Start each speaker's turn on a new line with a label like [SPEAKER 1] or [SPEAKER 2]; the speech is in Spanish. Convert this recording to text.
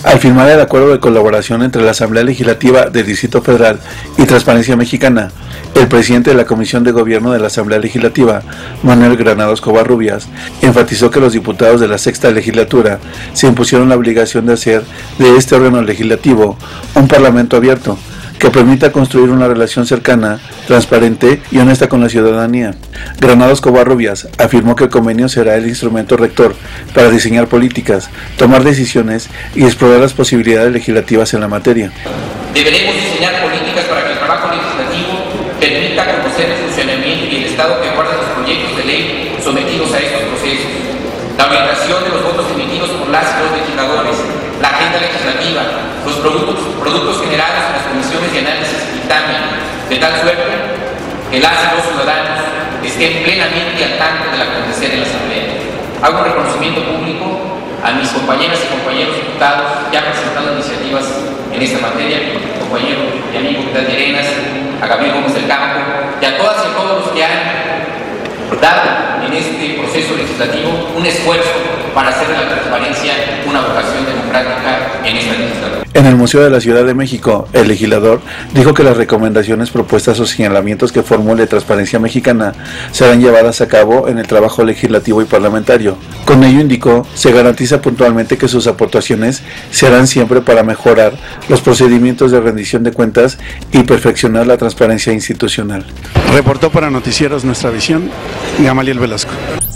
[SPEAKER 1] Al firmar el acuerdo de colaboración entre la Asamblea Legislativa del Distrito Federal y Transparencia Mexicana, el presidente de la Comisión de Gobierno de la Asamblea Legislativa, Manuel Granados Covarrubias, enfatizó que los diputados de la Sexta Legislatura se impusieron la obligación de hacer de este órgano legislativo un parlamento abierto, que permita construir una relación cercana, transparente y honesta con la ciudadanía. Granados Covarrubias afirmó que el convenio será el instrumento rector para diseñar políticas, tomar decisiones y explorar las posibilidades legislativas en la materia.
[SPEAKER 2] Deberemos diseñar políticas para que el trabajo legislativo permita conocer el funcionamiento y el estado que guardan los proyectos de ley sometidos a estos procesos, la orientación de los votos emitidos por las y los legisladores, la agenda legislativa, los productos generados en las comisiones de análisis y dictamen, de tal suerte que las y los ciudadanos estén plenamente al tanto del acontecer en la Asamblea. Hago un reconocimiento público a mis compañeras y compañeros diputados que han presentado iniciativas en esta materia, a mi compañero y amigo Vidal Llerenas, a Gabriel Gómez del Campo y a todas y todos los que han dado en este proceso legislativo un esfuerzo para hacer de la transparencia una vocación democrática en esta legislatura.
[SPEAKER 1] En el Museo de la Ciudad de México, el legislador dijo que las recomendaciones, propuestas o señalamientos que formule Transparencia Mexicana serán llevadas a cabo en el trabajo legislativo y parlamentario. Con ello, indicó, se garantiza puntualmente que sus aportaciones se harán siempre para mejorar los procedimientos de rendición de cuentas y perfeccionar la transparencia institucional.
[SPEAKER 3] Reportó para Noticieros Nuestra Visión, Gamaliel Velasco.